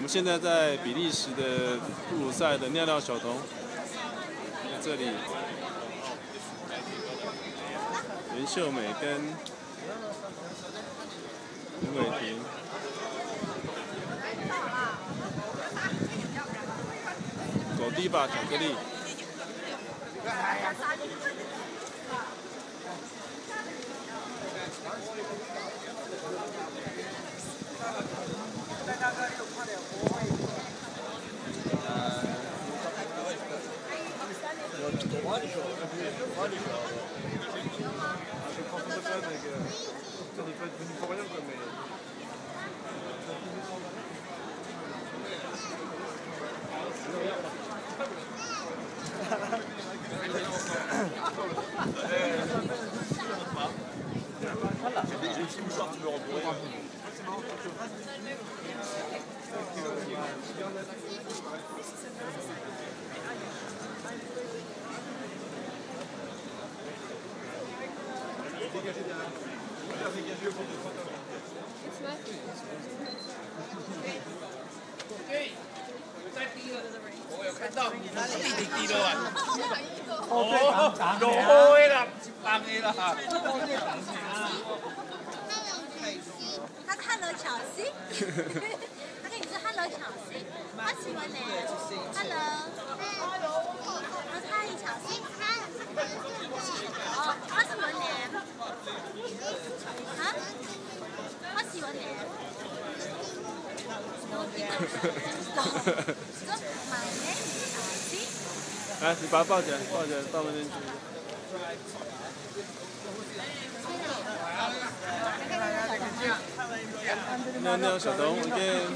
们现在在比利时的布鲁塞的尿尿小童，在这里，袁秀美跟林伟霆，狗迪吧巧克力。 我有看到，滴了啊！ 哦， 有灰啦，放的啦。 他是 Hello 巧思，他跟你说 Hello 巧思，他喜欢你 ，Hello， 他是 Hi 巧思，哦，他喜欢你，啊，他喜欢你，My name is 巧思。 来，你把它抱起来，抱起来，抱那边去。尿尿小童，again。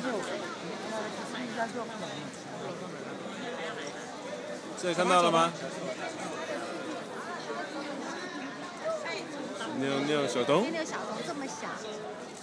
这看到了吗？尿尿小童。 尿尿小童这么小。